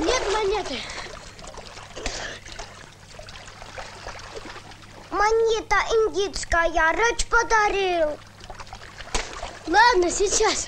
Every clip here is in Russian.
Нет монеты. Монета индийская, Рэч подарил. Ладно, сейчас.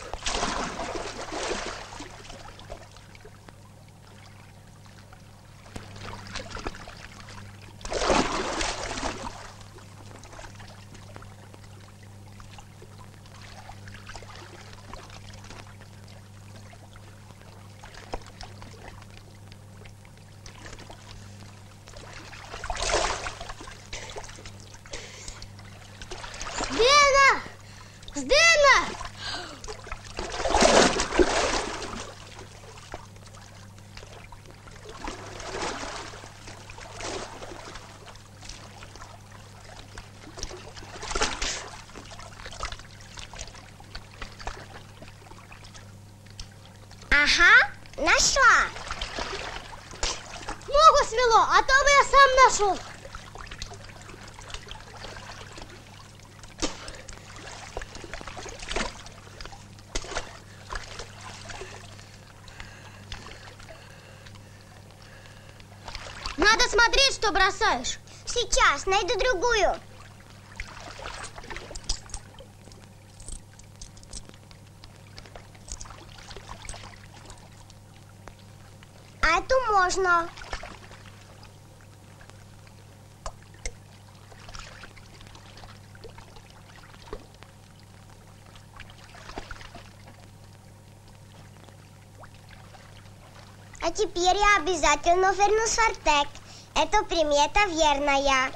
Ага, нашла. Ногу свело, а то бы я сам нашел. Надо смотреть, что бросаешь. Сейчас найду другую. А эту можно. А теперь я обязательно верну Сартек. Это примета верная.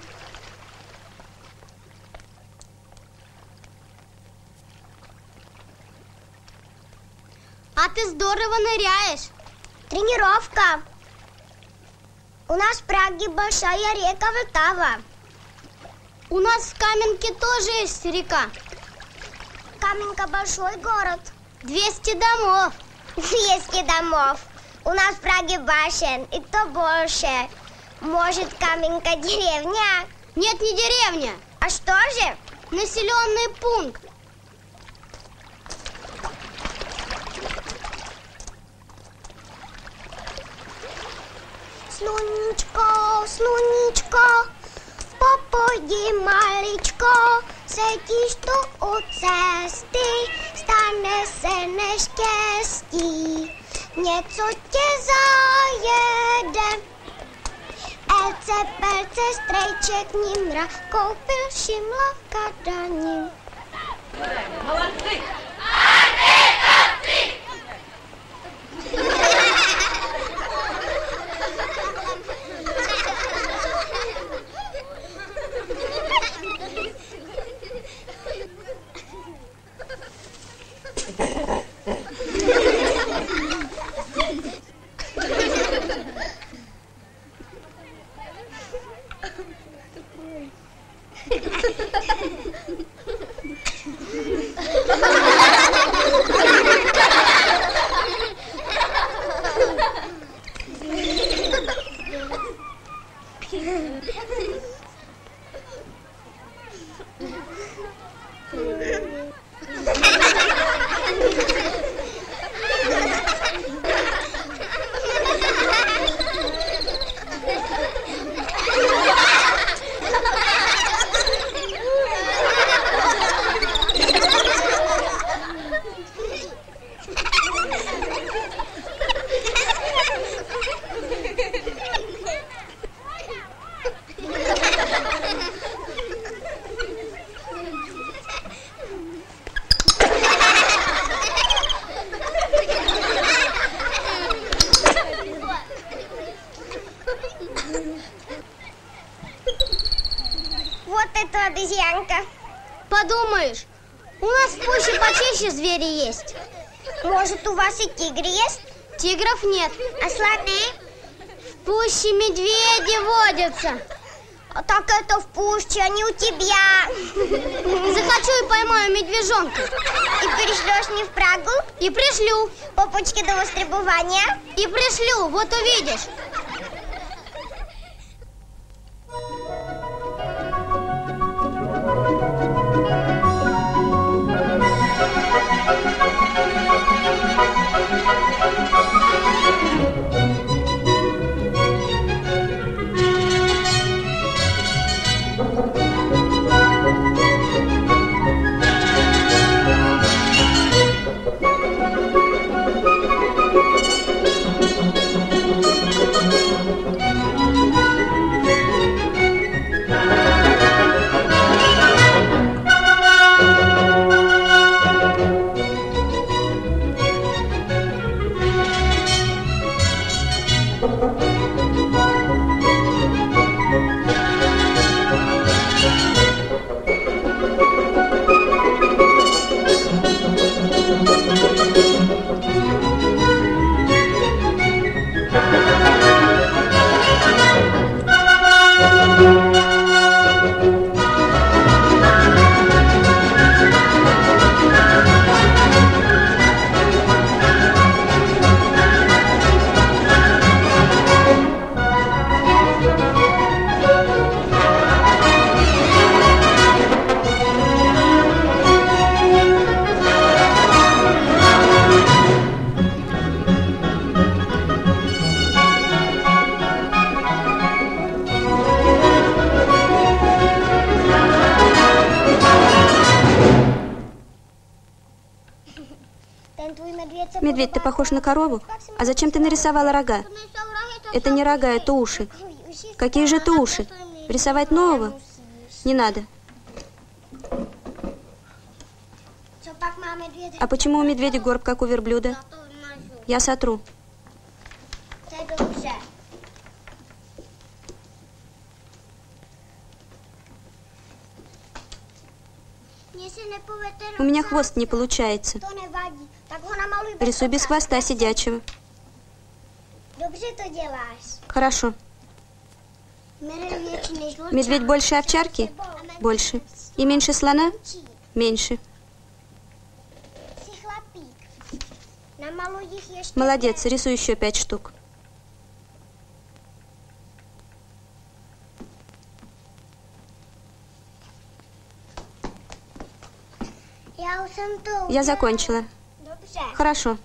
А ты здорово ныряешь. Тренировка. У нас в Праге большая река Влтава. У нас в Каменке тоже есть река. Каменка большой город. 200 домов. 200 домов. У нас в Праге башен, и то больше. Может, Каменка деревня? Нет, не деревня. А что же? Населенный пункт. Слунечко, слунечко, поподи малечко, sedíš tu u cesty, stane se neštěstí, něco tě zajede. Elce, pelce, strejček, Nimra, koupil Šimla v Kadani. Молодцы! Вот это обезьянка. Подумаешь, у нас в пуще почище звери есть. Может, у вас и тигр есть? Тигров нет. А слоны? В пуще медведи водятся. А так это в пуще, а не у тебя. Захочу и поймаю медвежонка. И пришлешь мне в Прагу? И пришлю. По пучке до востребования? И пришлю, вот увидишь. Медведь, ты похож на корову? А зачем ты нарисовала рога? Это не рога, это уши. Какие же это уши? Рисовать нового? Не надо. А почему у медведя горб, как у верблюда? Я сотру. У меня хвост не получается. Рисуй без хвоста сидячего. Хорошо. Медведь больше овчарки? Больше. И меньше слона? Меньше. Молодец, рисуй еще 5 штук. Я закончила. Хорошо.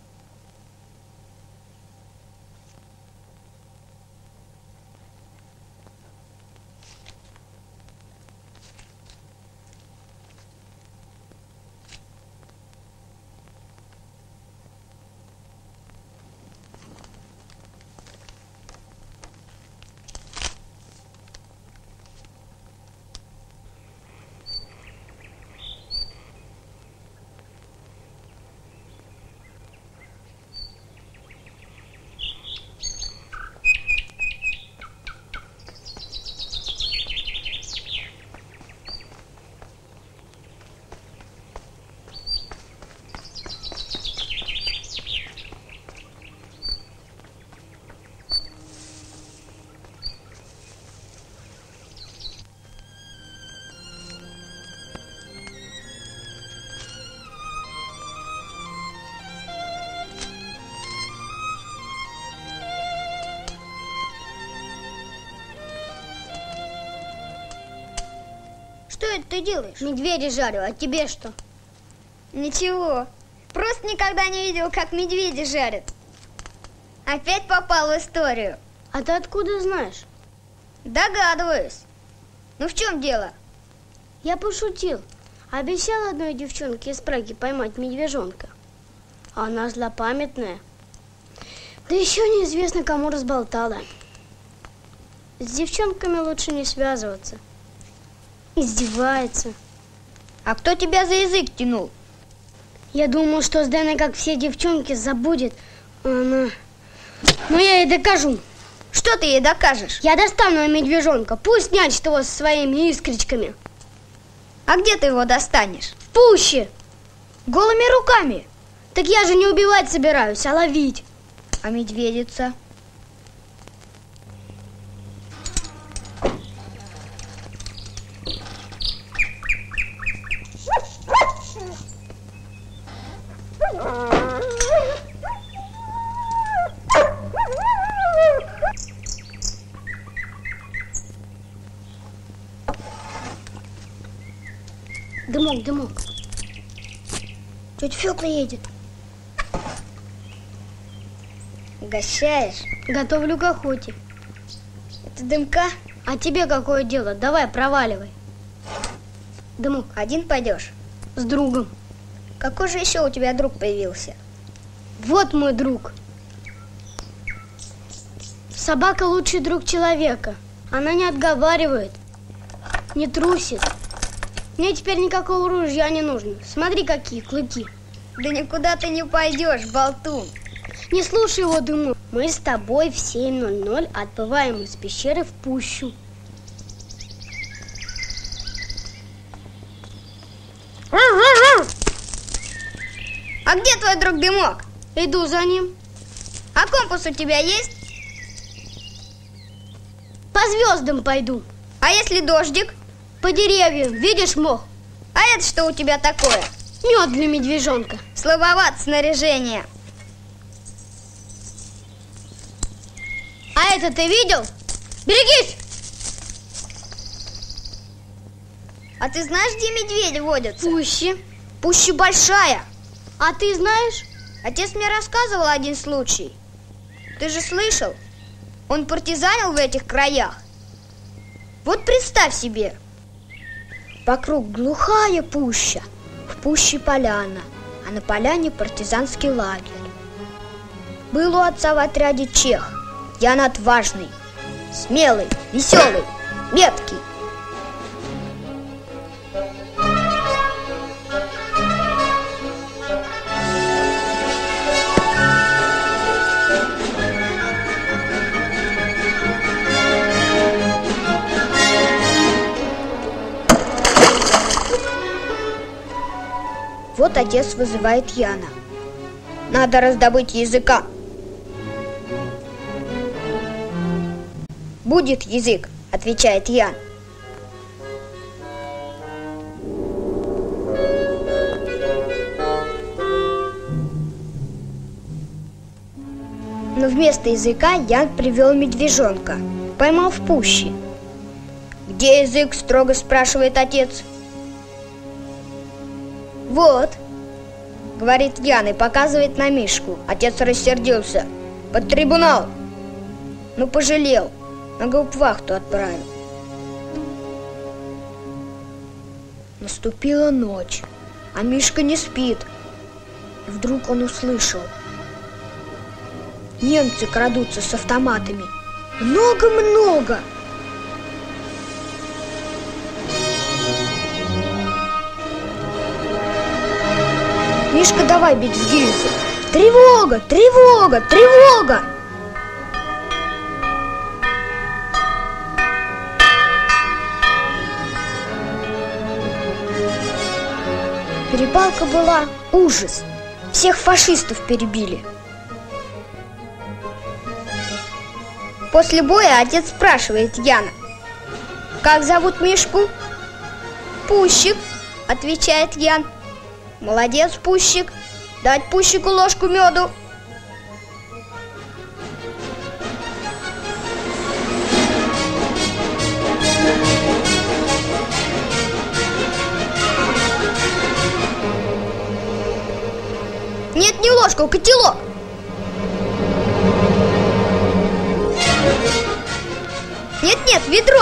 Что это ты делаешь? Медведя жарю, а тебе что? Ничего. Просто никогда не видел, как медведи жарят. Опять попал в историю. А ты откуда знаешь? Догадываюсь. Ну в чем дело? Я пошутил. Обещал одной девчонке из Праги поймать медвежонка. А она злопамятная. Да еще неизвестно, кому разболтала. С девчонками лучше не связываться. Издевается. А кто тебя за язык тянул? Я думал, что с Дэной, как все девчонки, забудет. Она... Но я ей докажу. Что ты ей докажешь? Я достану медвежонка. Пусть нянчит его со своими искричками. А где ты его достанешь? В пуще. Голыми руками? Так я же не убивать собираюсь, а ловить. А медведица? Дымок, дымок. Тетя Фёкла едет. Угощаешь? Готовлю к охоте. Это Дымка? А тебе какое дело? Давай, проваливай. Дымок. Один пойдешь? С другом. Какой же еще у тебя друг появился? Вот мой друг. Собака лучший друг человека. Она не отговаривает, не трусит. Мне теперь никакого ружья не нужно. Смотри, какие клыки. Да никуда ты не пойдешь, болтун. Не слушай его, Дымок. Мы с тобой в 7:00 отбываем из пещеры в пущу. А где твой друг Дымок? Иду за ним. А компас у тебя есть? По звездам пойду. А если дождик? По деревьям. Видишь мох? А это что у тебя такое? Мед для медвежонка. Слабоват снаряжение. А это ты видел? Берегись! А ты знаешь, где медведи водятся? Пуще. Пуща большая. А ты знаешь? Отец мне рассказывал один случай. Ты же слышал? Он партизанил в этих краях. Вот представь себе. Вокруг глухая пуща, в пуще поляна, а на поляне партизанский лагерь. Был у отца в отряде чех. Ян отважный, смелый, веселый, меткий. Вот отец вызывает Яна. Надо раздобыть языка. Будет язык, отвечает Ян. Но вместо языка Ян привел медвежонка. Поймал в пуще. Где язык? Строго спрашивает отец. Вот, говорит Ян и показывает на Мишку. Отец рассердился. Под трибунал. Ну, пожалел. На гауптвахту отправил. Наступила ночь, а Мишка не спит. И вдруг он услышал. Немцы крадутся с автоматами. Много-много. Мишка, давай бить в гильзу. Тревога, тревога, тревога! Перепалка была ужас. Всех фашистов перебили. После боя отец спрашивает Яна: как зовут Мишку? Пущик, отвечает Ян. Молодец, Пущик. Дать Пущику ложку меду. Нет, не ложку, котелок. Нет, ведро.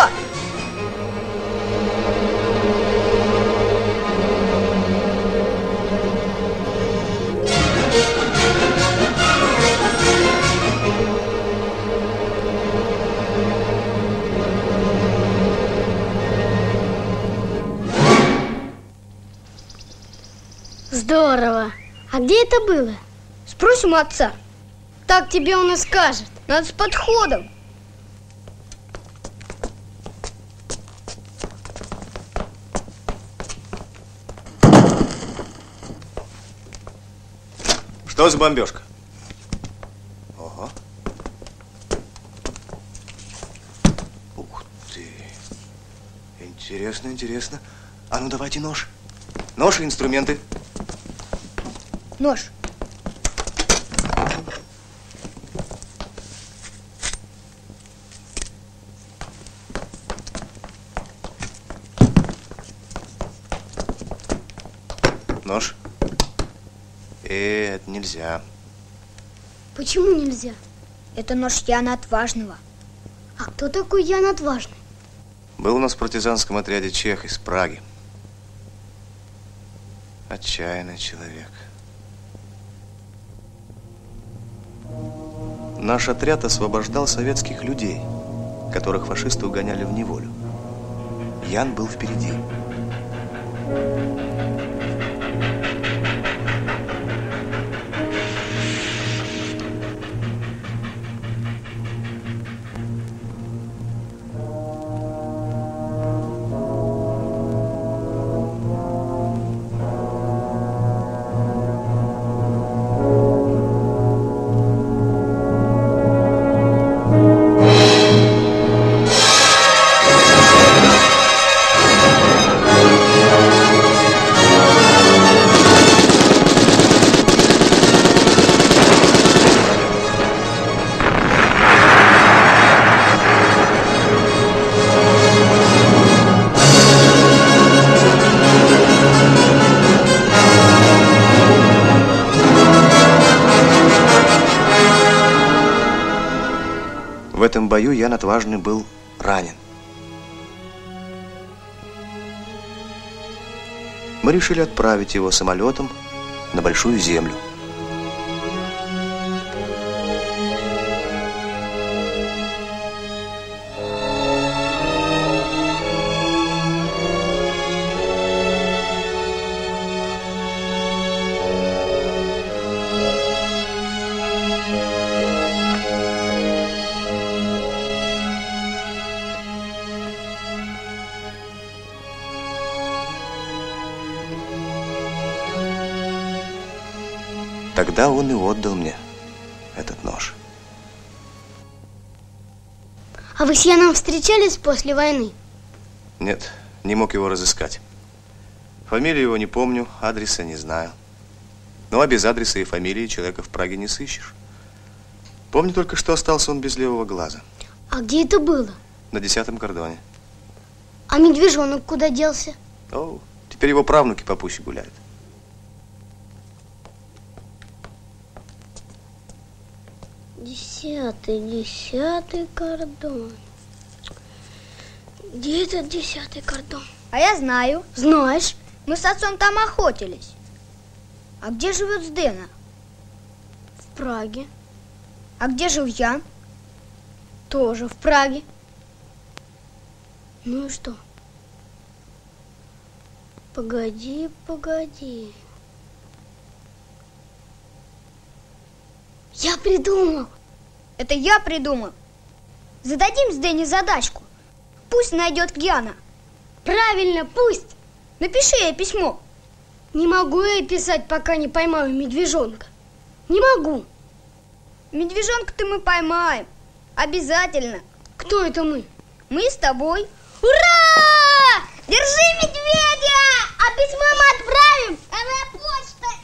Здорово. А где это было? Спросим у отца. Так тебе он и скажет. Надо с подходом. Что за бомбежка? Ого. Ух ты. Интересно, интересно. А ну давайте нож. Нож и инструменты. Нож. Нож. Это нельзя. Почему нельзя? Это нож Яна Отважного. А кто такой Ян Отважный? Был у нас в партизанском отряде чех из Праги. Отчаянный человек. Наш отряд освобождал советских людей, которых фашисты угоняли в неволю. Ян был впереди. В этом бою Ян Отважный был ранен. Мы решили отправить его самолетом на большую землю. Тогда он и отдал мне этот нож. А вы с Яном встречались после войны? Нет, не мог его разыскать. Фамилию его не помню, адреса не знаю. Ну, а без адреса и фамилии человека в Праге не сыщешь. Помню только, что остался он без левого глаза. А где это было? На 10-м кордоне. А медвежонок куда делся? О, теперь его правнуки по пуще гуляют. Десятый кордон. Где этот 10-й кордон? А я знаю. Знаешь? Мы с отцом там охотились. А где живет Здена? В Праге. А где жил Ян? Тоже в Праге. Ну и что? Погоди. Я придумал. Это я придумал. Зададим Здене задачку. Пусть найдет Яна. Правильно, пусть. Напиши ей письмо. Не могу я писать, пока не поймаю медвежонка. Не могу. Медвежонка-то мы поймаем. Обязательно. Кто это мы? Мы с тобой. Ура! Держи медведя! А письмо мы отправим. Почта.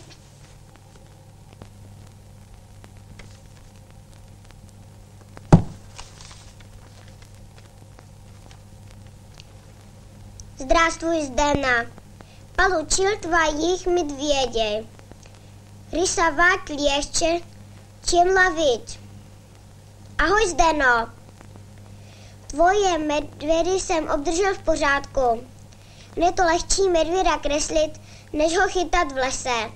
Здравствуй, Здена. Получил твоих медведей. Рисовать легче, чем ловить. Ahoj, Zdeno. Tvoje medvědy jsem obdržel v pořádku. Je to lehčí medvěda kreslit, než ho chytat v lese.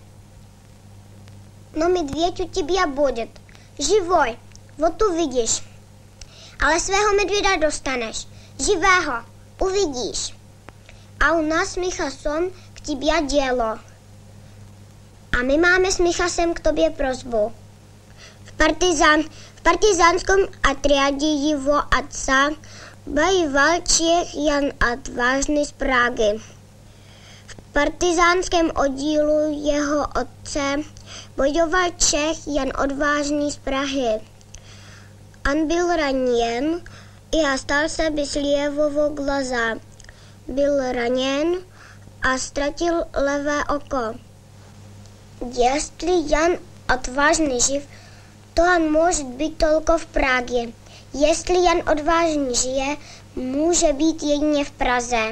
No medvěd u тебя будет. Živoj, вот tu vidíš. Ale svého medvěda dostaneš. Živého, uvidíš. A u nás s Michasem k тебе dělo. A my máme s Michasem k tobě prosbu. V partizánském atriádě jeho otce bojoval Čech Jan Odvážný z Prahy. V partizánském oddílu jeho otce bojoval Čech Jan Odvážný z Prahy. On byl raněn a stal se bez levého glaza. Byl raněn a ztratil levé oko. Jestli Jan Odvážný živ, to on může být tolko v Praze. Jestli Jan Odvážný žije, může být jedině v Praze.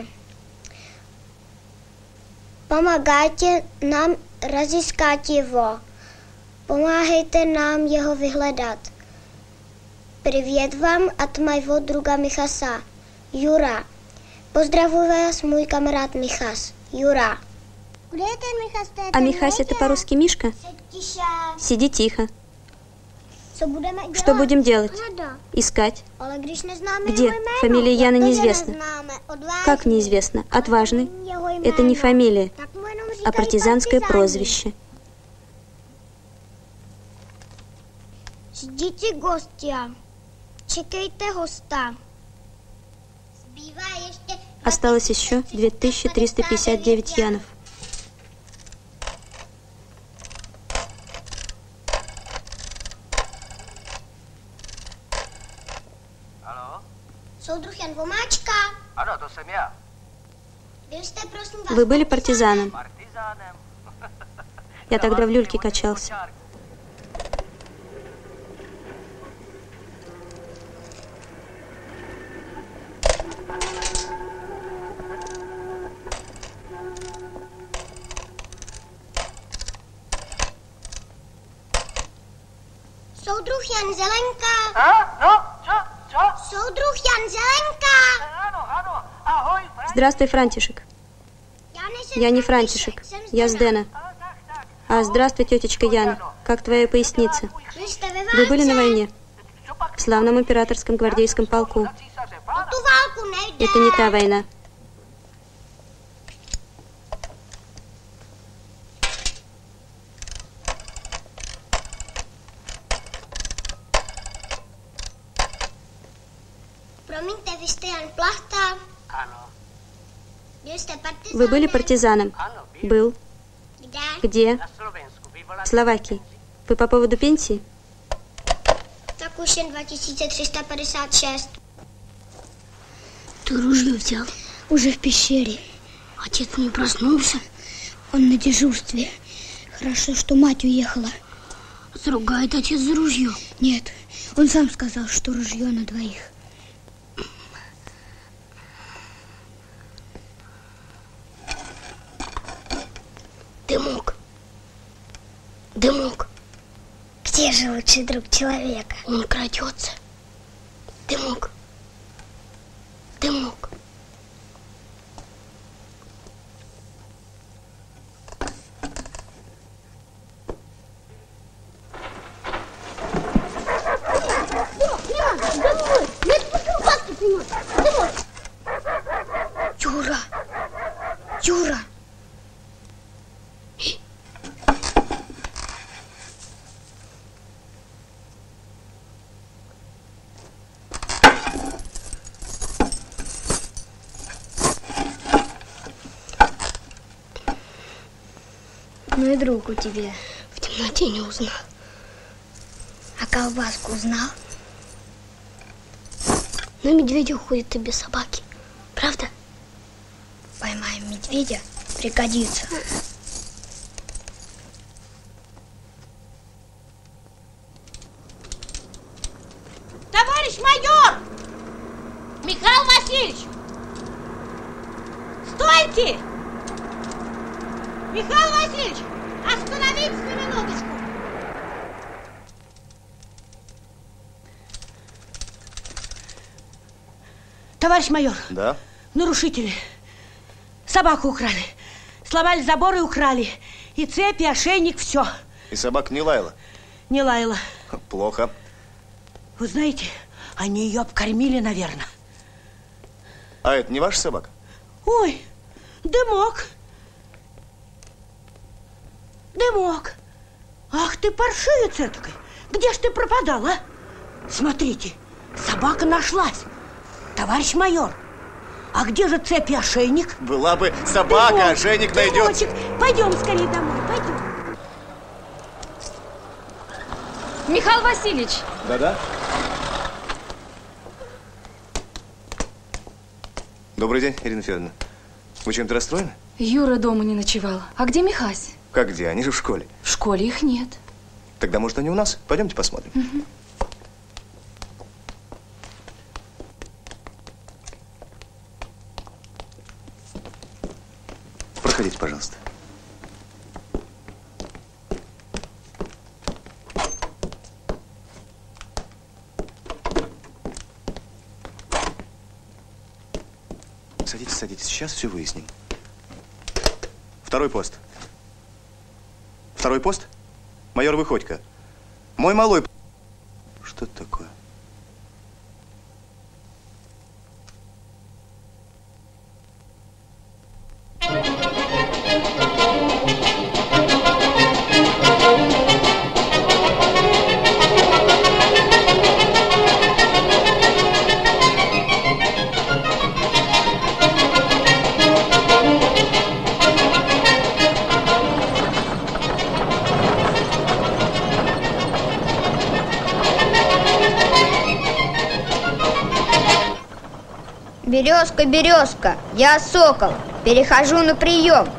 Pomagajte nám rozískat jeho. Pomáhejte nám jeho vyhledat. Привет вам от моего друга Михаса, Юра. Поздравляю вас, мой камарад Михас, Юра. А Михась это по-русски Мишка? Сиди тихо. Что будем делать? Искать. Где? Фамилия Яна неизвестна. Как неизвестно? Отважный. Это не фамилия, а партизанское прозвище. Ждите гостя. Чекайте госта. Осталось еще 2359 янов. Soudruh Jan Vomáčka. Ano, to jsem já. Byl jste, prosím vás, Вы были партизаном? Партизаnem. Я тогда в люльке качался. Soudruh Jan Zelenka. No, co? Soudruh Jan Zelenka. Ano, ahoj, František. Здравствуй, Франтишек. Já nejsem Я не Франтишек, jsem я Zdena. Здена. Tak. А, здравствуй, тетечка Яна. Как твоя поясница? Вы были на войне? В славном императорском гвардейском полку. Это не та война. Вы были партизаном? Был. Где? В Словакии. Вы по поводу пенсии? Takušen 2356. Ты ружье взял? Уже в пещере. Отец не проснулся. Он на дежурстве. Хорошо, что мать уехала. Заругает отец за ружье? Нет, он сам сказал, что ружье на двоих. Дымок. Дымок. Где же лучший друг человека? Он крадется. Дымок. Дымок. Юра! Юра! Ну и друг у тебя. В темноте не узнал. А колбаску узнал? На медведя уходит и без собаки. Правда? Поймаем медведя, пригодится. Товарищ майор! Михаил Васильевич! Стойте! Михаил Васильевич, остановитесь на минуточку. Товарищ майор. Да? Нарушители. Собаку украли. Сломали забор и украли. И цепь, и ошейник, все. И собака не лаяла? Не лаяла. Плохо. Вы знаете, они ее обкормили, наверное. А это не ваша собака? Ой, Дымок. Дымок. Ах ты, паршивец этакой. Где ж ты пропадал, а? Смотрите, собака нашлась. Товарищ майор, а где же цепь и ошейник? Была бы собака, Дымок, ошейник найдется. Дымочек, пойдем скорее домой, пойдем. Михаил Васильевич. Да-да. Добрый день, Ирина Федоровна. Вы чем-то расстроены? Юра дома не ночевал. А где Михась? Как где? Они же в школе. В школе их нет. Тогда, может, они у нас? Пойдемте посмотрим. Угу. Проходите, пожалуйста. Садитесь, садитесь. Сейчас все выясним. Второй пост. Второй пост? Майор Выходько. Мой малой... Что это такое? Березка, березка, я сокол, перехожу на прием.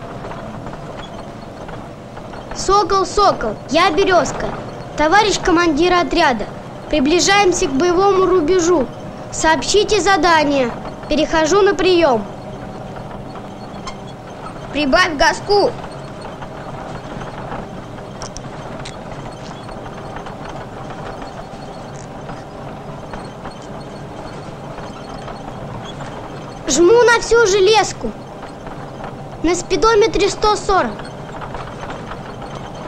Сокол, сокол, я березка. Товарищ командир отряда, приближаемся к боевому рубежу. Сообщите задание. Перехожу на прием. Прибавь газку. Жму на всю железку. На спидометре 140.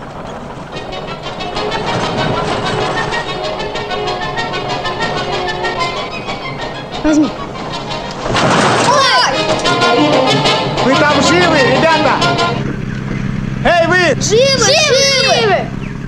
Возьми. Вы там живы, ребята? Эй, вы! Живы!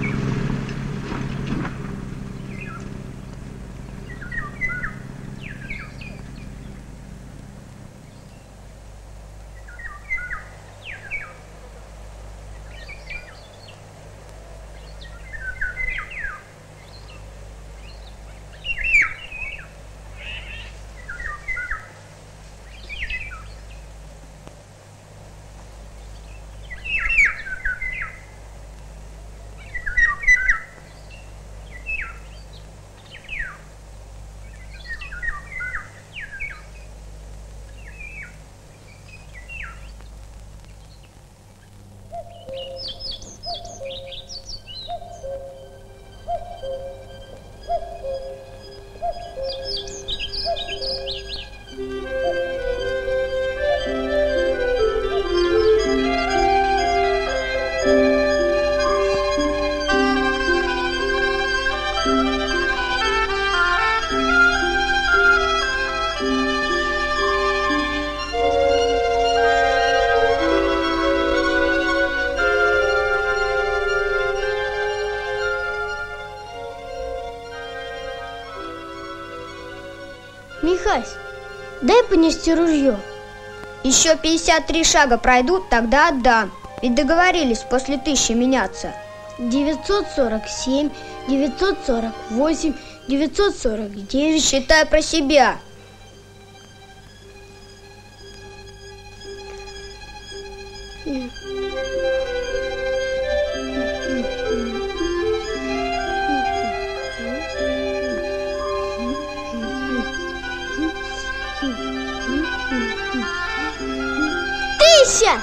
Михась, дай понести ружье. Еще 53 шага пройдут, тогда отдам. Ведь договорились после 1000 меняться. 947, 948, 949. Считай про себя. Тысяча!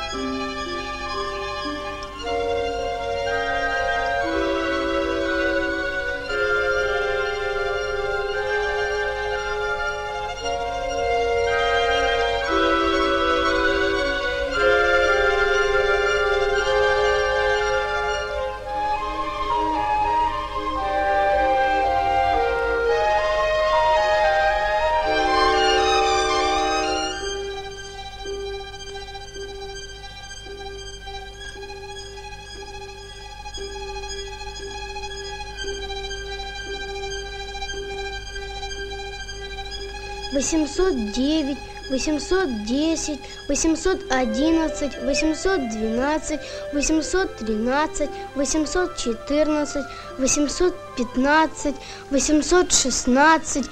Восемьсот 9, 810, 811, 812, 813, 814, 815, 816,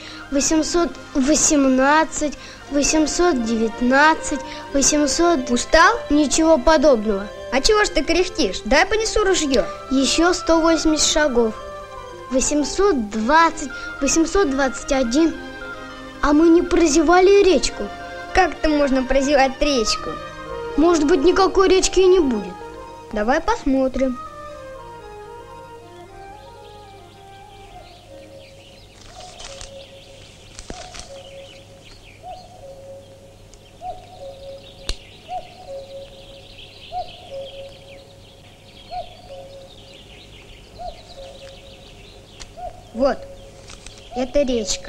818, 819, 800... Устал? Ничего подобного. А чего ж ты кряхтишь? Дай понесу ружье. Еще 180 шагов. 820, 821. А мы не прозевали речку. Как-то можно прозевать речку? Может быть, никакой речки и не будет. Давай посмотрим. Вот, это речка.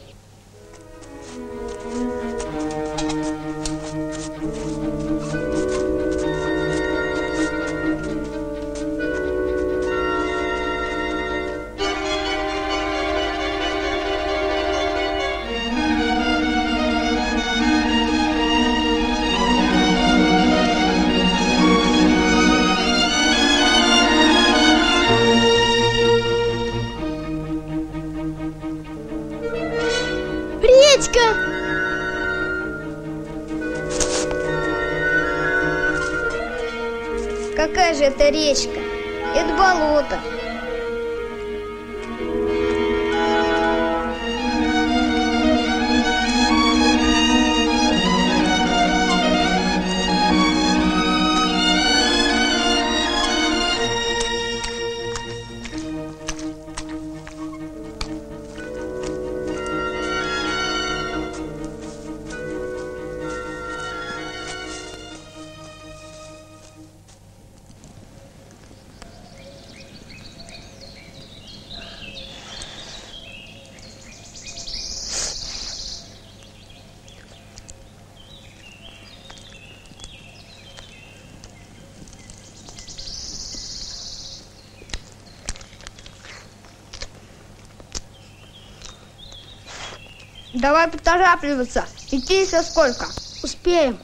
Какая же это речка? Это болото. Давай поторапливаться. Идти еще сколько? Успеем.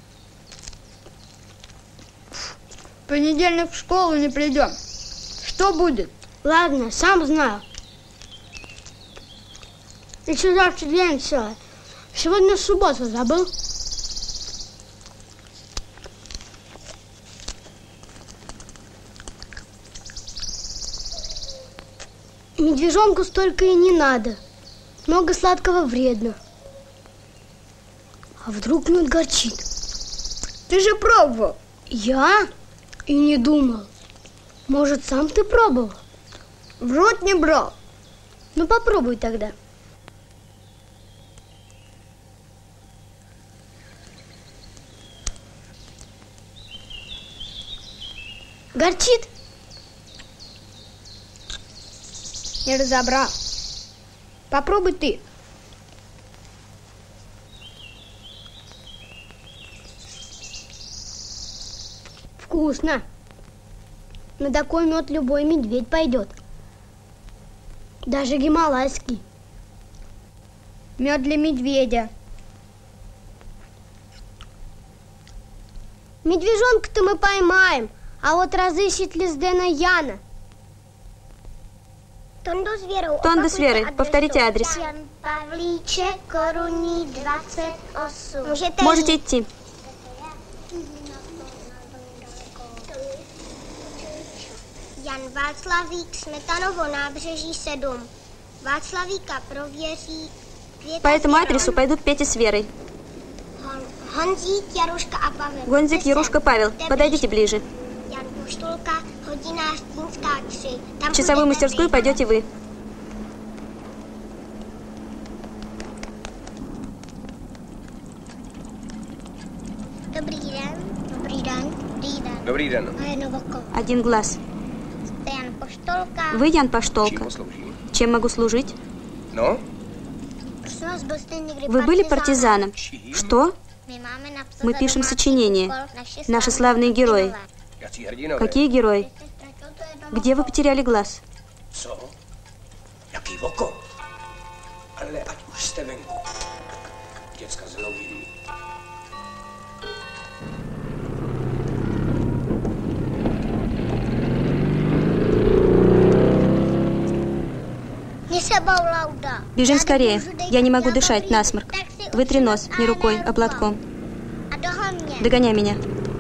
В понедельник в школу не придем. Что будет? Ладно, сам знаю. Еще завтра день целый. Сегодня суббота, забыл? Медвежонку столько и не надо. Много сладкого вредно. А вдруг мед горчит? Ты же пробовал. Я? И не думал. Может, сам ты пробовал? В рот не брал. Ну, попробуй тогда. Горчит? Не разобрал. Попробуй ты. Вкусно. На такой мед любой медведь пойдет. Даже гималайский. Мед для медведя. Медвежонка-то мы поймаем, а вот разыщет ли Здена Яна? Тонда с Верой, повторите адрес. Jan Pavlíček, Korunní 28. Можете идти. Jan Václavík, Smetanovo nábřeží 7. Václavíka prověří По этому адресу пойдут Петя с Верой. Honzík, Jaruška a Pavel. Гонзик, Ярушка, Павел. Подойдите ближе. Jan Poštulka, hodinář Týnská 3. Tam В часовую půjdete мастерскую vy. пойдете вы. Dobrý den. Dobrý den. Dobrý den. Dobrý den. A jedno oko. Один глаз. Jste Jan Poštolka. Вы Ян Čím Паштолка. poslouží? Чем могу служить? No? Prosím vás, byl jste někdy Вы были partizánem? партизаном? Что? My máme napsat Мы za пишем domácí сочинение. úkol Наши славные герои. Jací hrdinové? Какие герои? Jste ztratil to jedno Где вы потеряли глаз? Co? Jaký oko? Ale ať už jste venku. Děcka zloví. Не собал Лауда. Бежим скорее. Я не могу дышать, насморк. Вытри нос, не рукой, а платком. A dohon mě. Догоняй меня.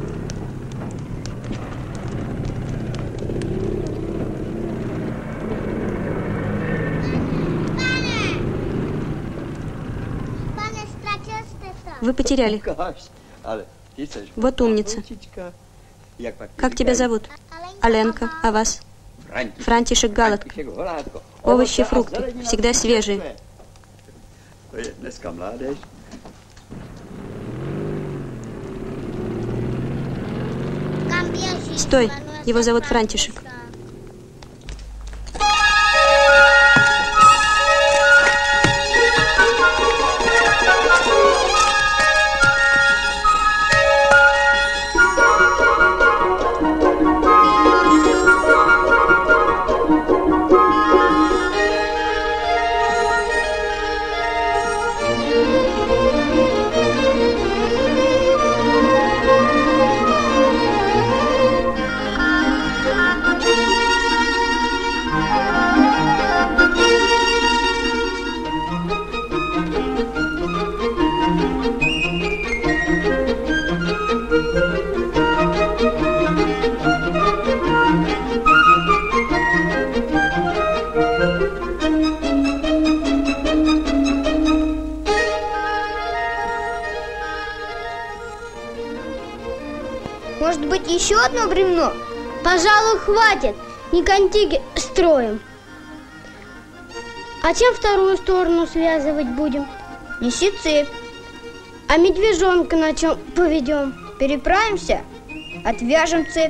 Pane, ztratil jste to. Вы потеряли. Вот умница. Как тебя зовут? Аленка. А вас? Франтишек Галатка. Овощи, фрукты. Всегда свежие. Kam běžíš? Стой. Jmenuje Его se зовут Франтишек. Может быть, еще одно бревно? Пожалуй, хватит. Не контиги строим. А чем вторую сторону связывать будем? Неси цепь. А медвежонка на чем поведем? Переправимся, отвяжем цепь.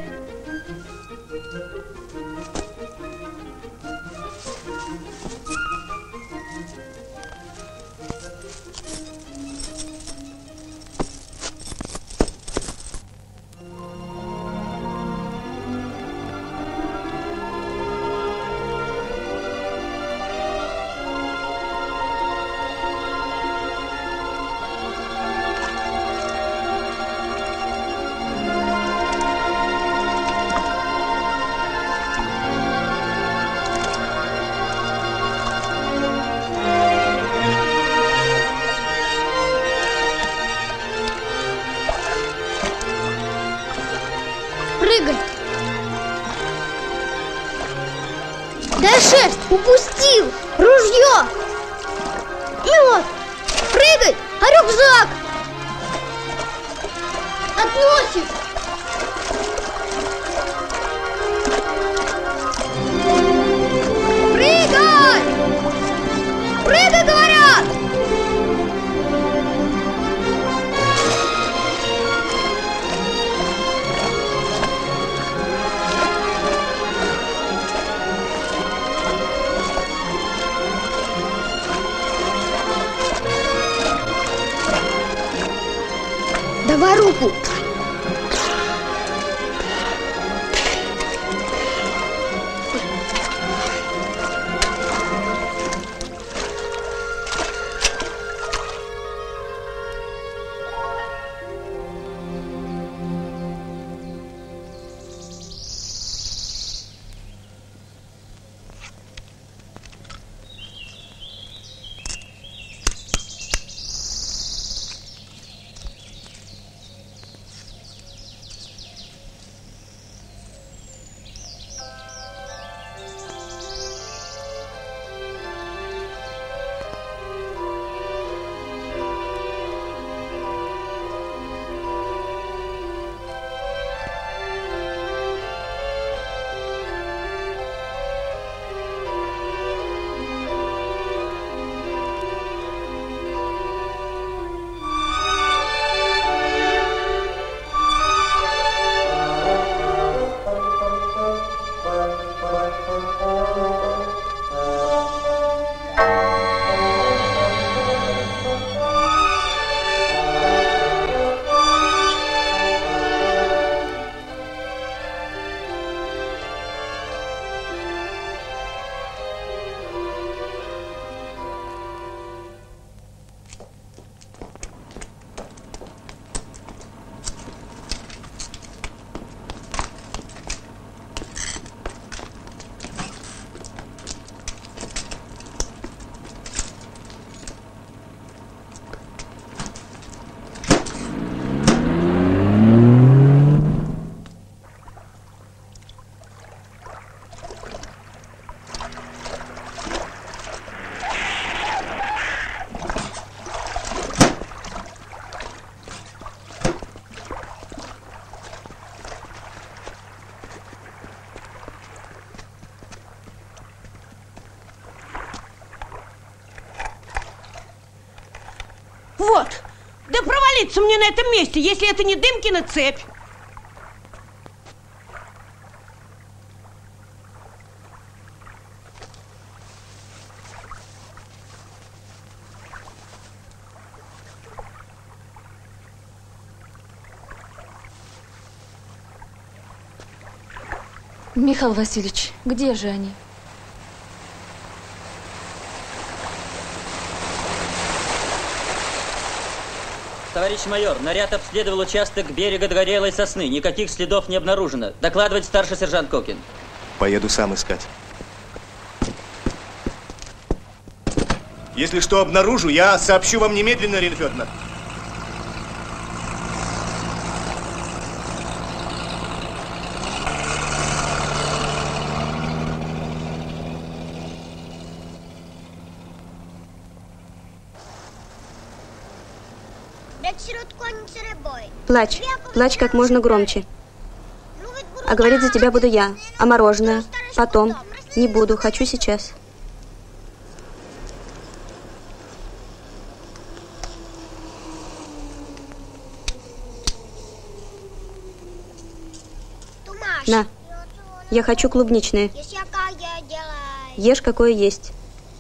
Упустил! Ружье! И вот, Прыгай! А рюкзак? относим. Прыгай! Прыгай, говорят! Давай руку. Вот, да провалиться мне на этом месте, если это не Дымкина цепь. Михаил Васильевич, где же они? Товарищ майор, наряд обследовал участок берега Догорелой сосны. Никаких следов не обнаружено. Докладывать старший сержант Кокин. Поеду сам искать. Если что обнаружу, я сообщу вам немедленно, Ирина Федоровна. Плачь. Плачь как можно громче. А говорить за тебя буду я. А мороженое? Потом. Не буду. Хочу сейчас. На. Я хочу клубничное. Ешь, какое есть.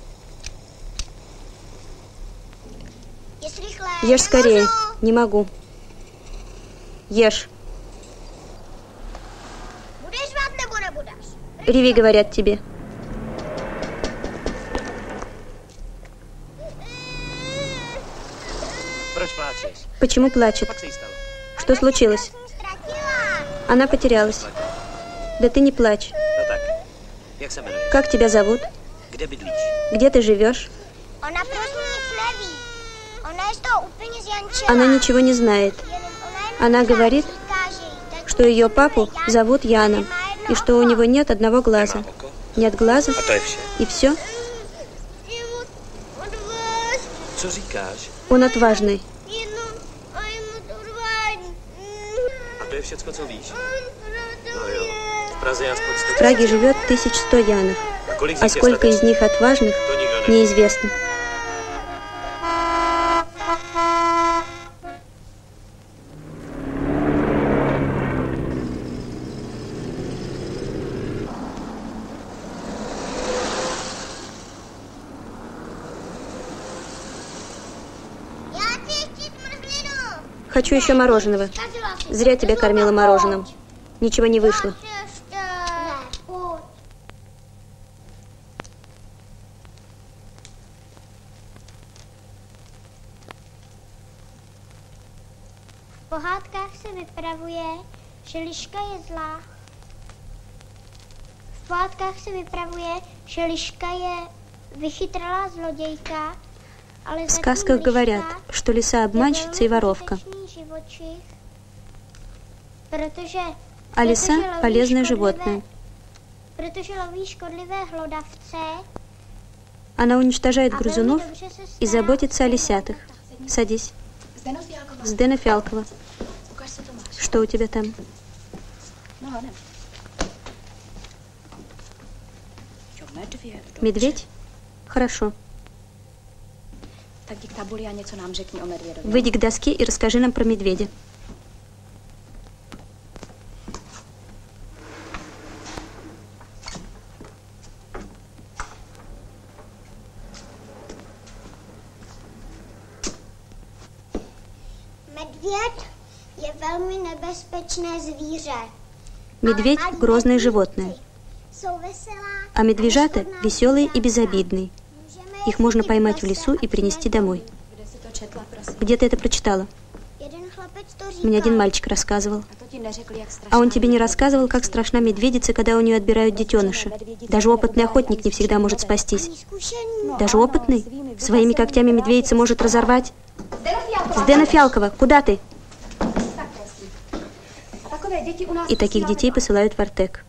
Ешь скорее. Не могу. Ешь. Реви, говорят тебе. Почему плачет? Что случилось? Она потерялась. Да ты не плачь. Как тебя зовут? Где ты живешь? Она ничего не знает. Она говорит, что ее папу зовут Яном, и что у него нет одного глаза. Нет глаза. A to je vše. И все? Co říkáš? Он отважный. A to je všecko, co víš? No jo. V Praze aspoň 100. В Праге живет 1100 янов. А сколько из них отважных, неизвестно. Хочу еще мороженого. Зря тебя кормила мороженым. Ничего не вышло. V pohádkách se vypravuje, že liška je zlá. V pohádkách se vypravuje, že liška je vychytralá zlodějka, ale В сказках говорят, что лиса обманщица и воровка, а лиса – полезное животное. Protože loví škodlivé hlodavce. Она уничтожает грызунов и заботится о лисятах. Садись. Здена Фиалкова. Что у тебя там? Медведь? Хорошо. Выйди к доске и расскажи нам про медведя. Медведь – грозное животное, а медвежата – веселые и безобидные. Их можно поймать в лесу и принести домой. Где ты это прочитала? Мне один мальчик рассказывал. А он тебе не рассказывал, как страшна медведица, когда у нее отбирают детеныша? Даже опытный охотник не всегда может спастись. Даже опытный? Своими когтями медведица может разорвать. Здена Фиалкова, куда ты? И таких детей посылают в Артек.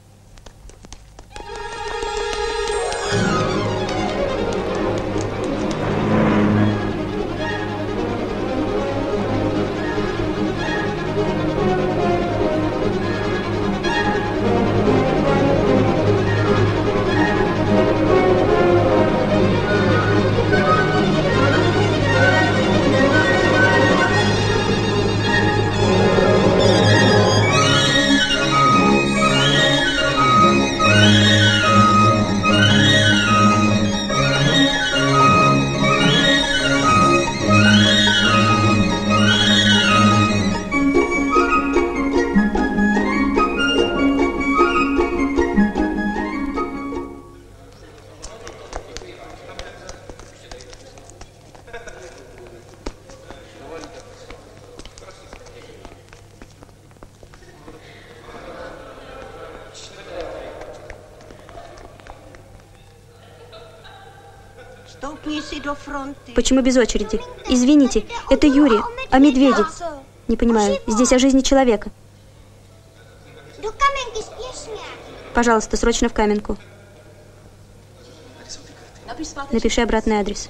Почему без очереди? Извините, это Юрий, о медведе. Не понимаю, здесь о жизни человека. Пожалуйста, срочно в Каменку. Напиши обратный адрес.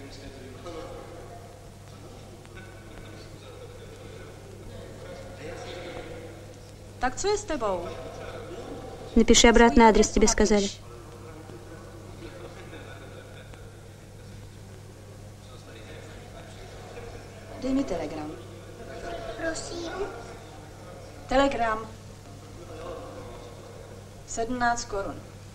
Так что с тобой? Напиши обратный адрес, тебе сказали. Dej mi telegram. Prosím. Telegram. 17 korun.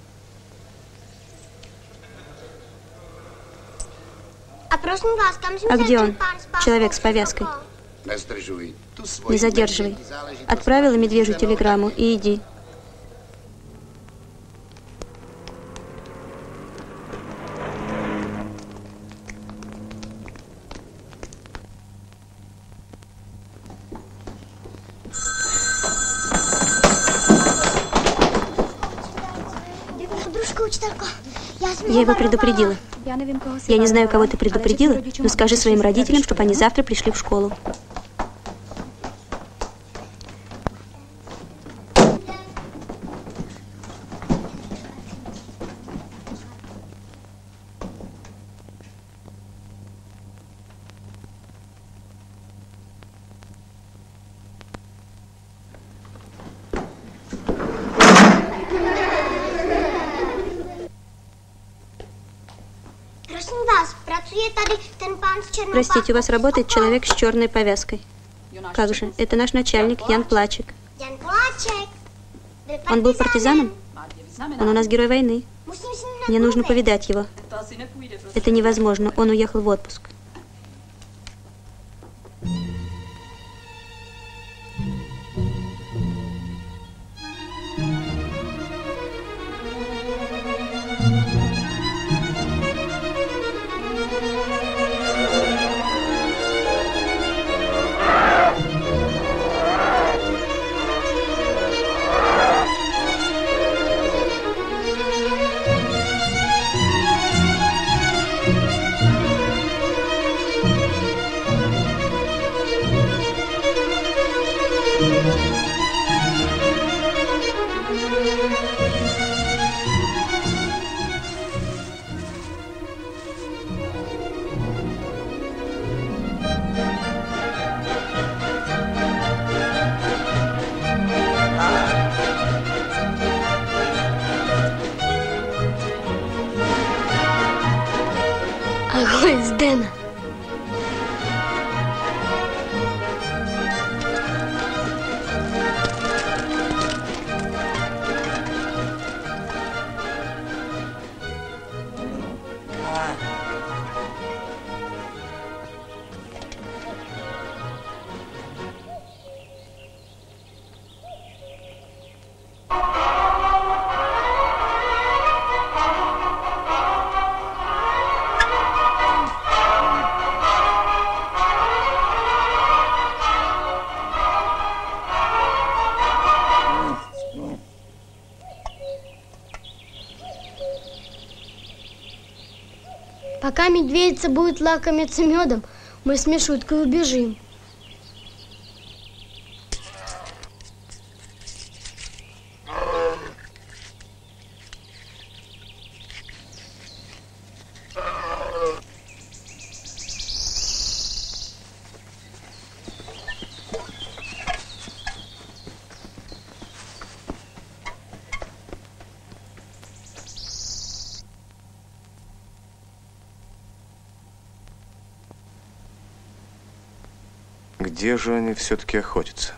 A prosím vás, kam jsme А где он? Человек с повязкой. Не задерживай. Отправила медвежью телеграмму и иди. Я его предупредила. Я не знаю, кого ты предупредила, но скажи своим родителям, чтобы они завтра пришли в школу. Простите, у вас работает человек с черной повязкой. Как же, это наш начальник Ян Плачек. Он был партизаном? Он у нас герой войны. Мне нужно повидать его. Это невозможно, он уехал в отпуск. Огонь, Сдена! Пока медведица будет лакомиться медом, мы с Мишуткой убежим. Где же они все-таки охотятся?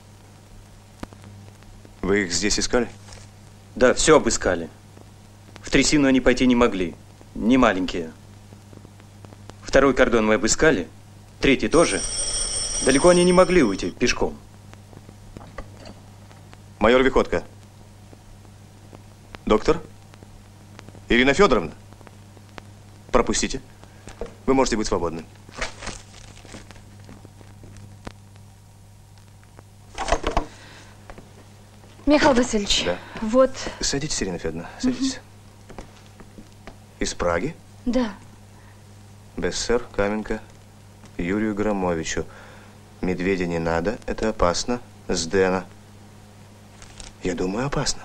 Вы их здесь искали? Да, все обыскали. В трясину они пойти не могли. Не маленькие. Второй кордон мы обыскали. Третий тоже. Далеко они не могли уйти пешком. Майор Виходко. Доктор? Ирина Федоровна? Пропустите. Вы можете быть свободны. Михаил Васильевич, да. Вот... Садитесь, Ирина Федоровна, садитесь. Из Праги? Да. Бессер, Каменка, Юрию Громовичу. Медведя не надо, это опасно. Сдена. Я думаю, опасно.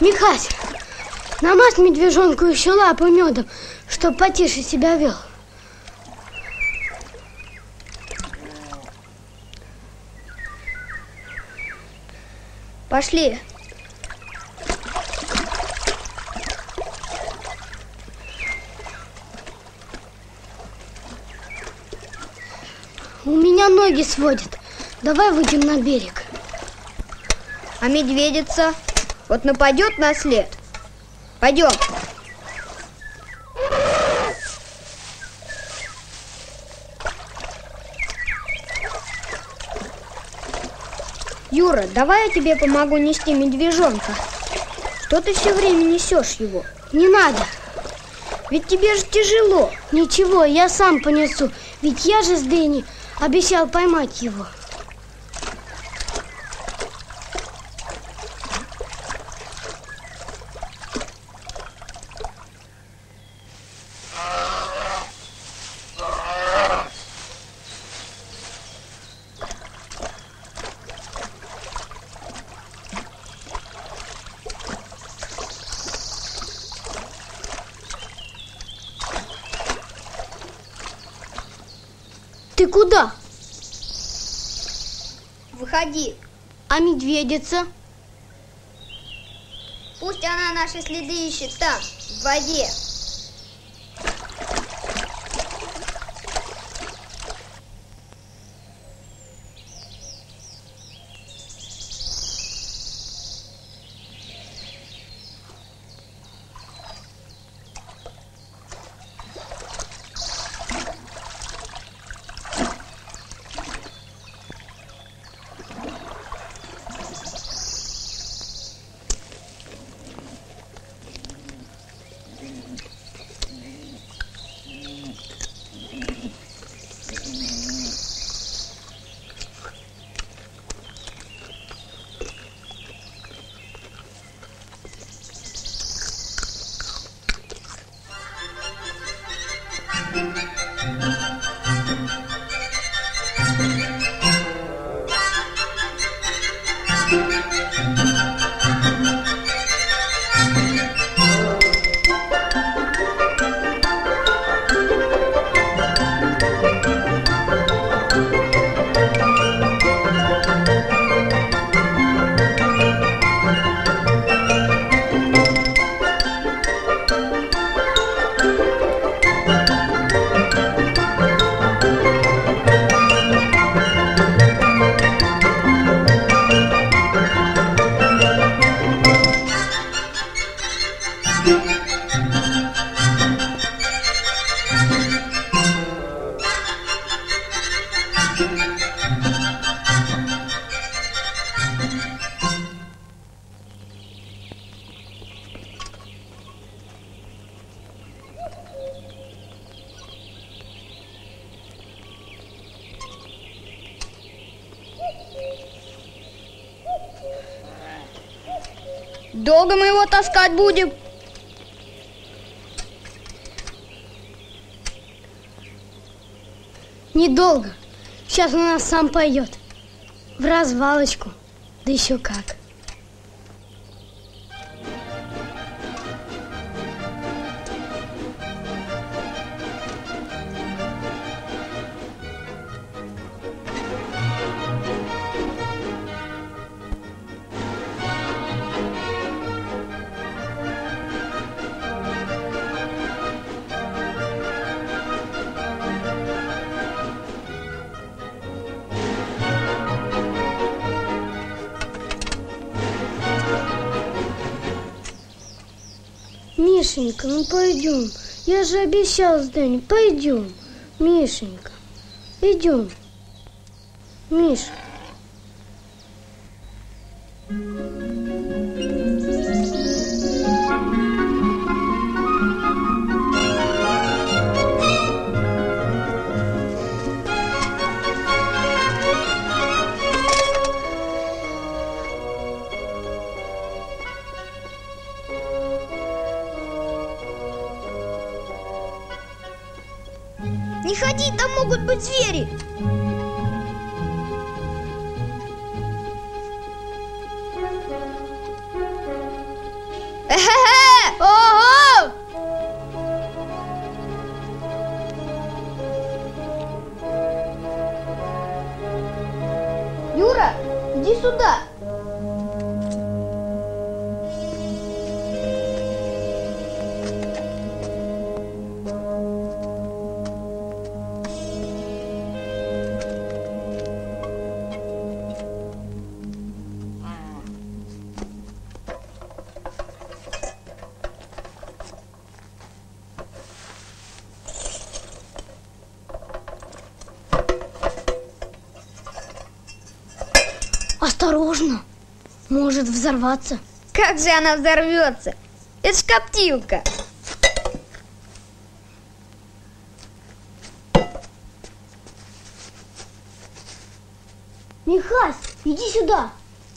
Михась, намажь медвежонку еще лапу медом, чтоб потише себя вел. Пошли. У меня ноги сводят. Давай выйдем на берег. А медведица? Вот нападет на след. Пойдем. Юра, давай я тебе помогу нести медвежонка. Что ты все время несешь его? Не надо. Ведь тебе же тяжело. Ничего, я сам понесу. Ведь я же с Дэнни обещал поймать его. Ты куда? Выходи. А медведица? Пусть она наши следы ищет там, в воде. Долго мы его таскать будем? Недолго. Сейчас он нас сам пойдет. В развалочку. Да еще как. Мишенька, ну пойдем. Я же обещал с Дэнни. Пойдем. Мишенька, идем. Миша. Не ходи, там могут быть звери. может взорваться. Как же она взорвется? Это ж коптилка. Михась, иди сюда.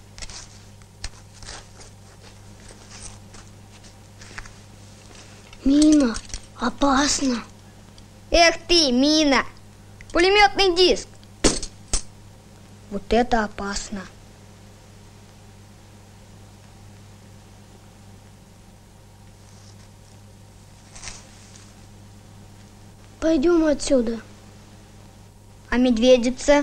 Мина, опасно. Эх ты, мина. Пулеметный диск. Вот это опасно. Пойдем отсюда. А медведица?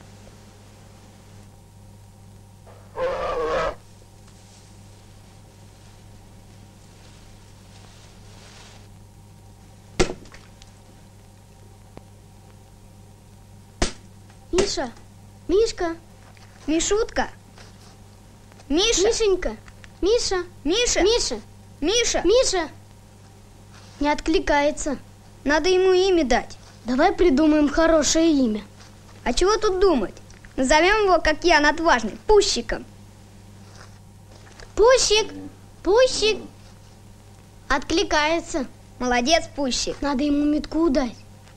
Миша, Мишка, Мишутка, Миша, Мишенька, Миша, Миша, Миша, Миша, Миша. Не откликается. Надо ему имя дать. Давай придумаем хорошее имя. А чего тут думать? Назовем его, как Ян Отважный, Пущиком. Пущик, Пущик. Откликается. Молодец, Пущик. Надо ему метку дать.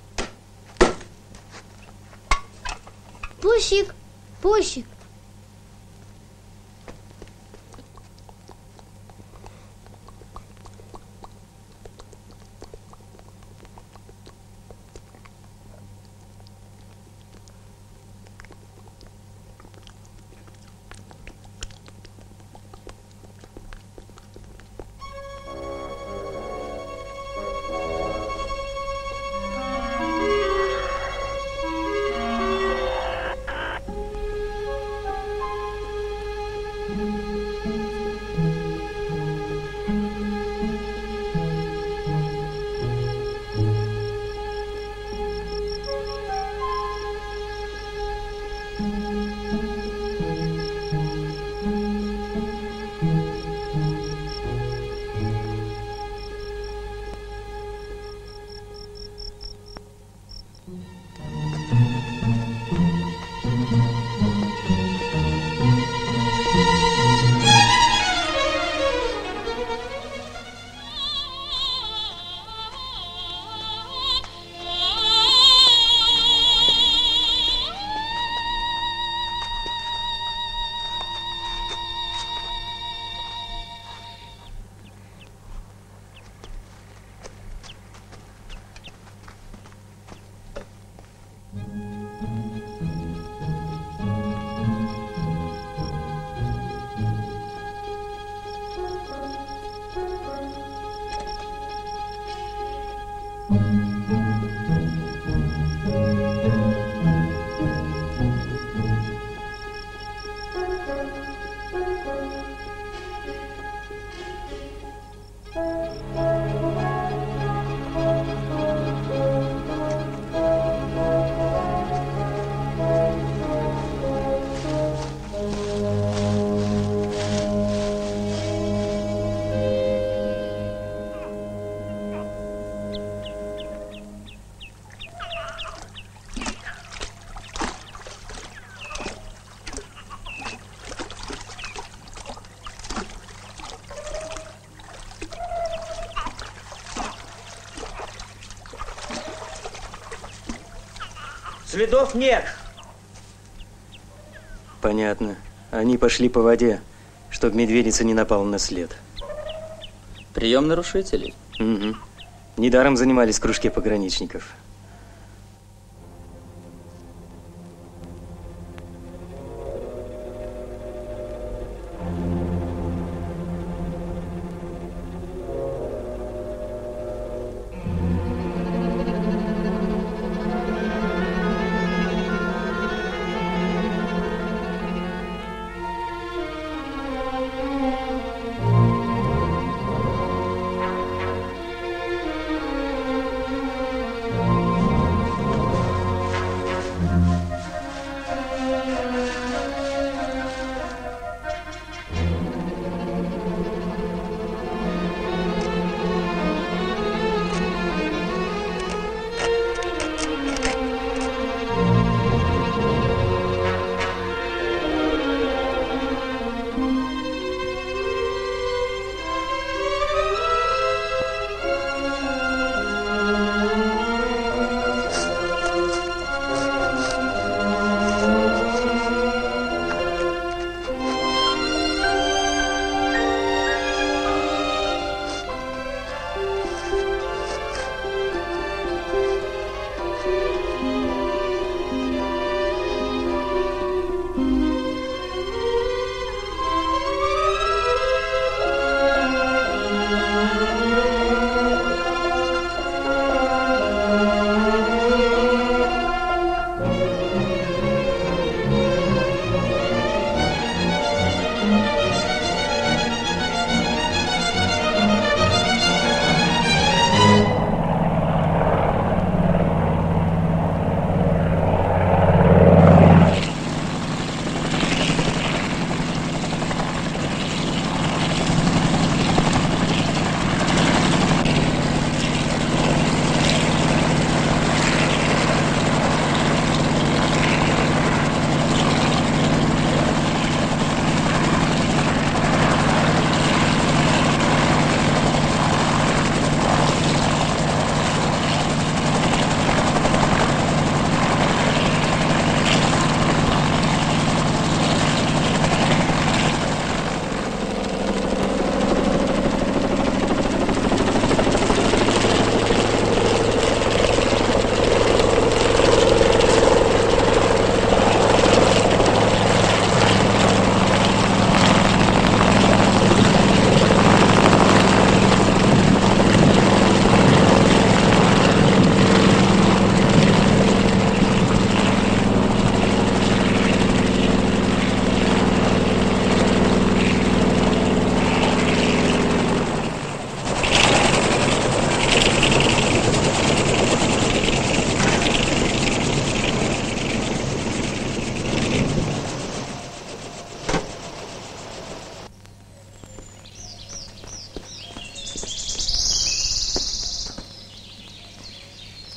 Пущик, Пущик. Следов нет. Понятно. Они пошли по воде, чтобы медведица не напала на след. Прием нарушителей. Угу. Недаром занимались в кружке пограничников.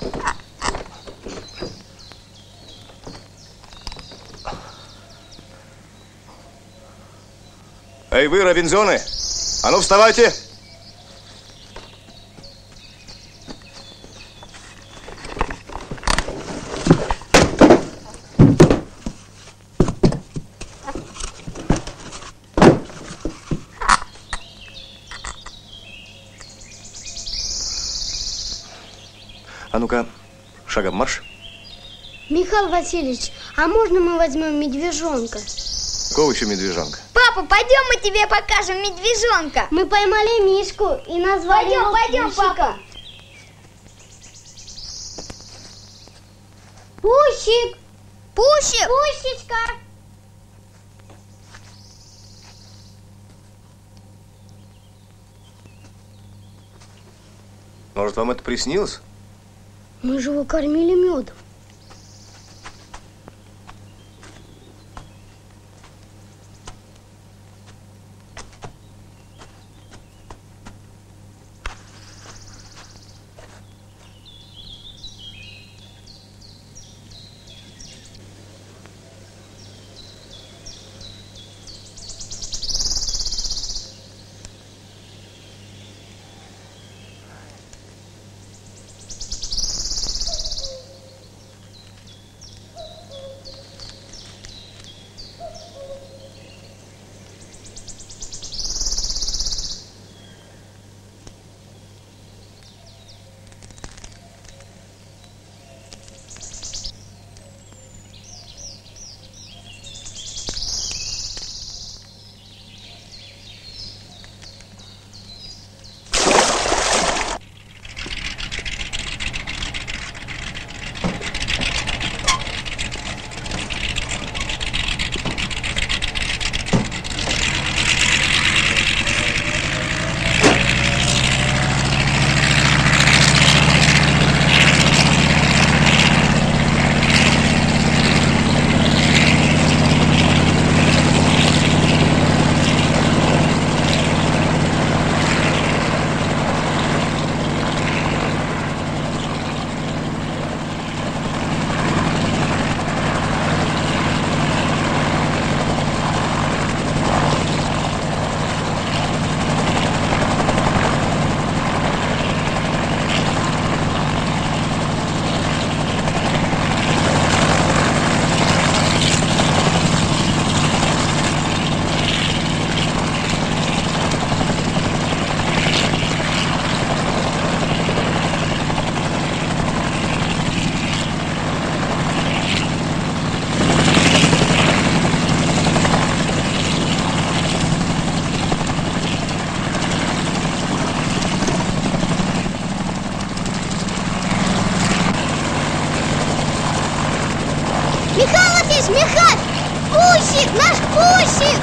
Эй, вы, Робинзоны! А ну, вставайте! А ну-ка, шагом марш. Михаил Васильевич, а можно мы возьмем медвежонка? Какого еще медвежонка? Папа, пойдем, мы тебе покажем медвежонка. Мы поймали мишку и назвали его Пойдем, папа. Пусик! Пусик! Пусечка! Может, вам это приснилось? Мы же его кормили медом. Михаль! Пусик! Наш Пусик!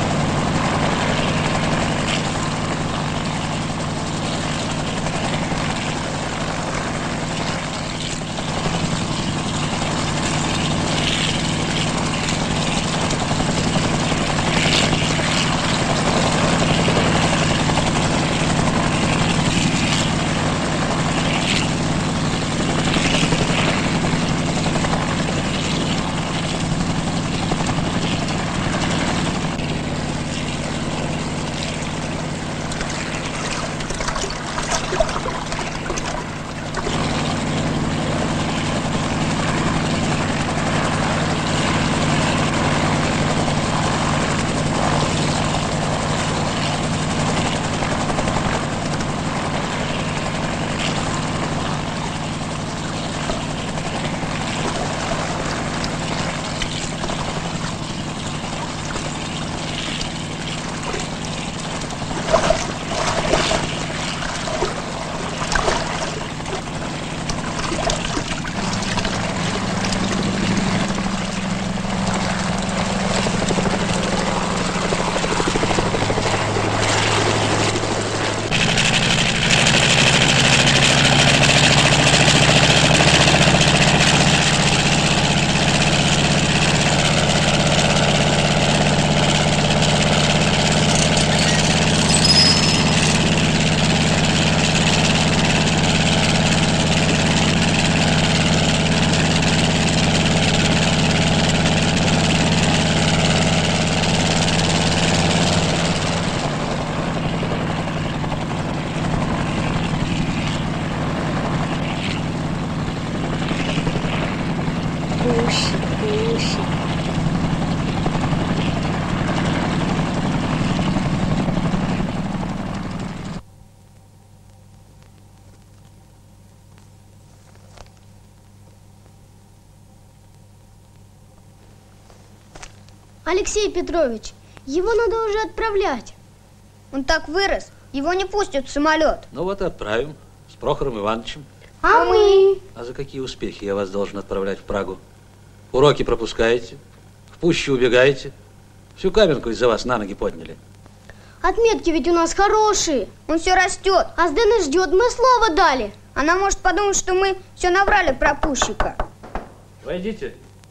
Алексей Петрович, его надо уже отправлять. Он так вырос, его не пустят в самолет. Ну вот и отправим с Прохором Ивановичем. А мы? А за какие успехи я вас должен отправлять в Прагу? Уроки пропускаете, в пущу убегаете. Всю Каменку из-за вас на ноги подняли. Отметки ведь у нас хорошие. Он все растет. А Сдена ждет, мы слово дали. Она может подумать, что мы все наврали про Пущика. Войдите.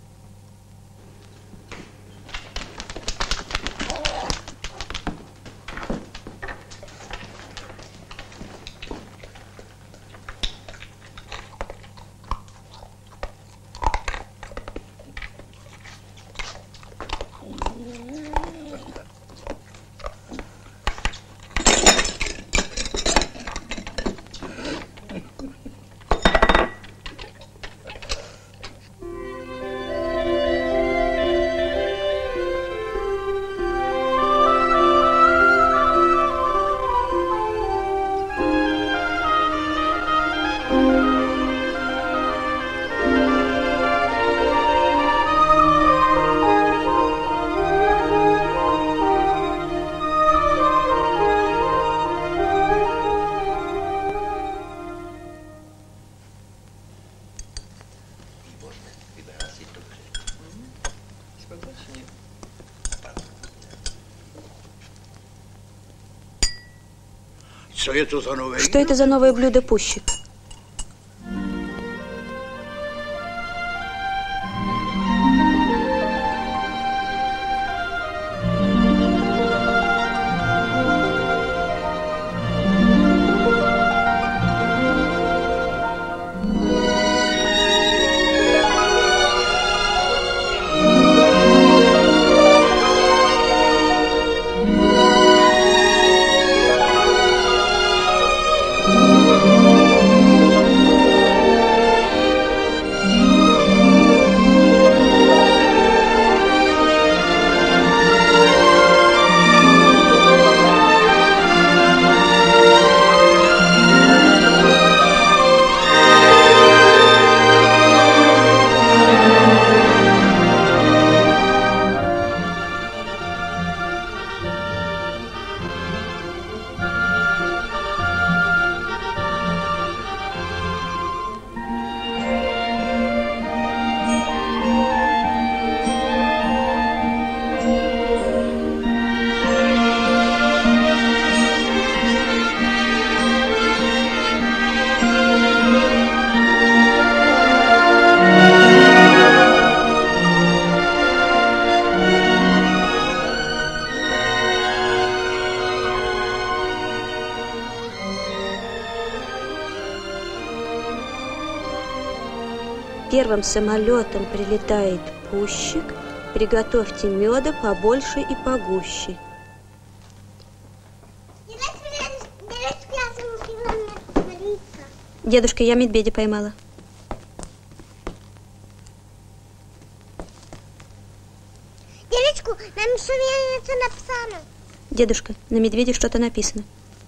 Что это за новое блюдо Пущик? Первым самолетом прилетает Пущик. Приготовьте меда побольше и погуще. Дедушка, я медведя поймала. Дедушку, нам еще что написано. Дедушка, на медведе что-то написано.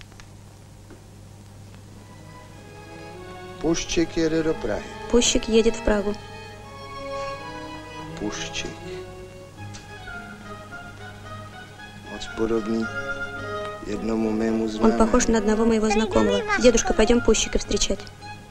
Пущик едет в Прагу. Пущик едет в Прагу. Пущик. Он похож на одного моего знакомого. Дедушка, пойдем Пущика встречать.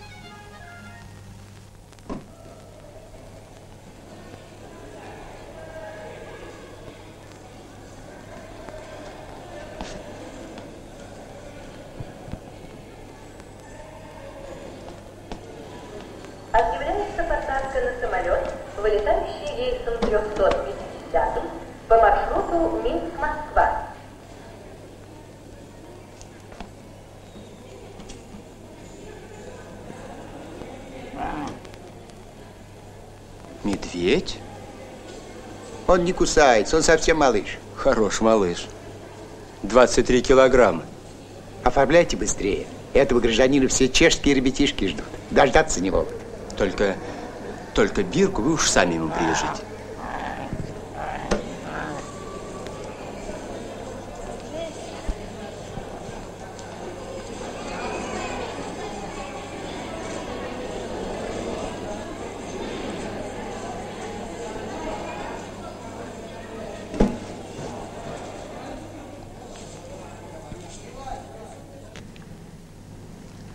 Объявляется посадка на самолет, вылетающий рейсом 350 по маршруту Минск-Москва. Медведь? Он не кусается, он совсем малыш. Хорош малыш. 23 килограмма. Оформляйте быстрее. Этого гражданина все чешские ребятишки ждут. Дождаться не могут. Только бирку вы уж сами ему привяжите.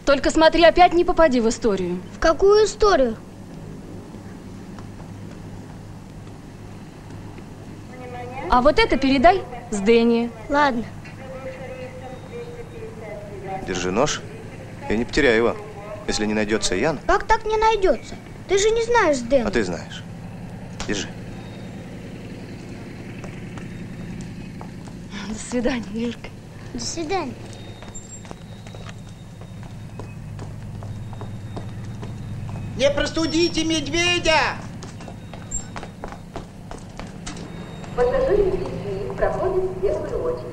Только смотри, опять не попади в историю. В какую историю? А вот это передай с Дэнни. Ладно. Держи нож и не потеряй его. Если не найдется Ян... Как так не найдется? Ты же не знаешь Дэнни. А ты знаешь. Держи. До свидания, Юрка. До свидания. Не простудите медведя! Пассажиры с детьми проходят в первую очередь.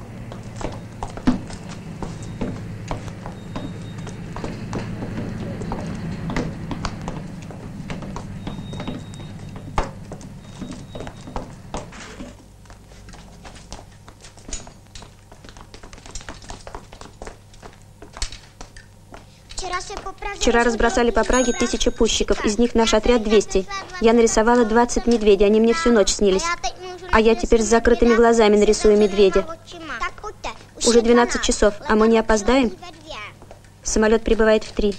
Вчера разбросали по Праге 1000 пущиков, из них наш отряд 200. Я нарисовала 20 медведей, они мне всю ночь снились. А я теперь с закрытыми глазами нарисую медведя. Уже 12 часов, а мы не опоздаем? Самолет прибывает в 3.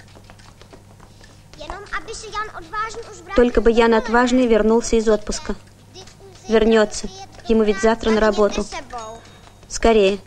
Только бы Ян отважный вернулся из отпуска. Вернется. Ему ведь завтра на работу. Скорее.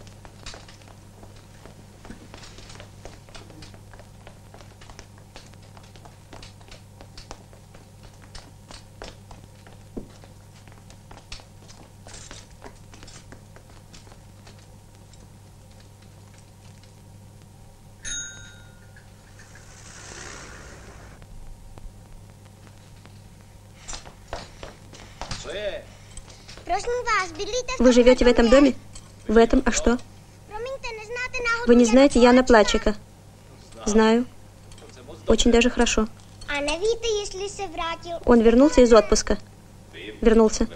Вы живете в этом доме? В этом, а что? Вы не знаете Яна Плачика? Знаю. Очень даже хорошо. Он вернулся из отпуска? Вернулся.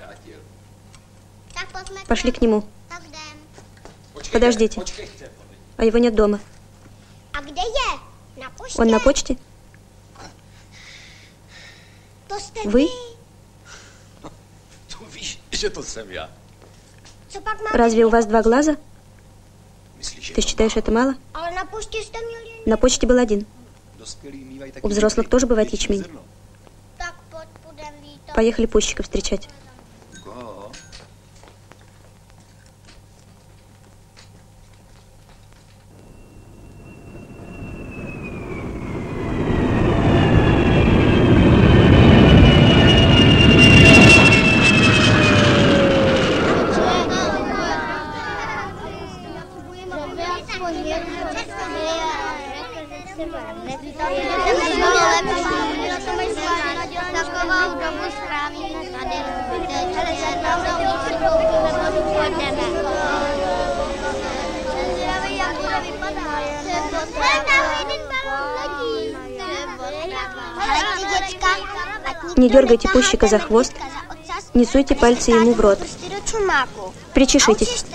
Пошли к нему. Подождите. А его нет дома. Он на почте? Вы? Разве у вас 2 глаза? Ты считаешь это мало? На почте был 1. У взрослых тоже бывает ячмень. Поехали пущика встречать. Не дергайте пущика за хвост, не суйте пальцы ему в рот. Причешитесь.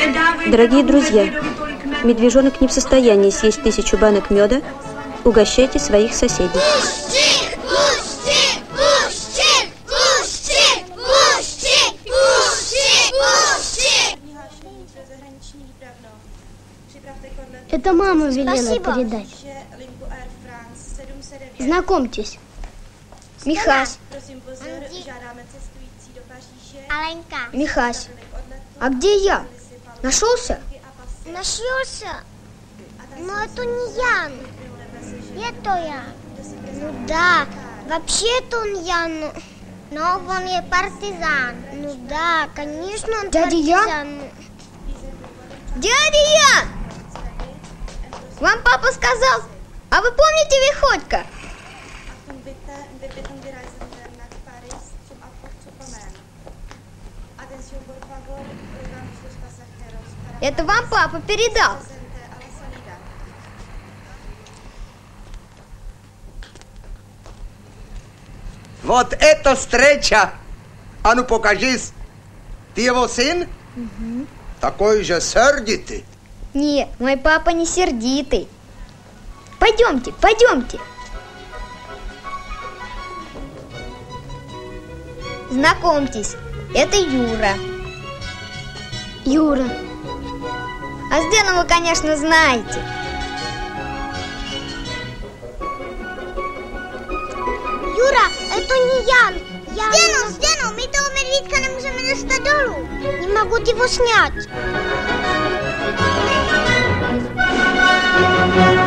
Дорогие друзья, медвежонок не в состоянии съесть 1000 банок меда. Угощайте своих соседей. Это мама велела передать. Знакомьтесь. Михась. Alenka. Михась. А где я? Нашелся? Нашелся? Но это не Ян. Это Ян. Ну да, вообще-то он Ян. Но он и партизан. Ну да, конечно, он Дядя партизан. Ян? Дядя Ян! Вам папа сказал, а вы помните Виходько? Это вам папа передал. Вот это встреча! А ну покажись. Ты его сын? Угу. Такой же сердитый. Нет, мой папа не сердитый. Пойдемте, пойдемте. Знакомьтесь, это Юра. Юра. А Сдену вы, конечно, знаете. Юра, это не Ян. Сдену, my toho medvídka nemůžeme dostat dolů. Не могу его снять.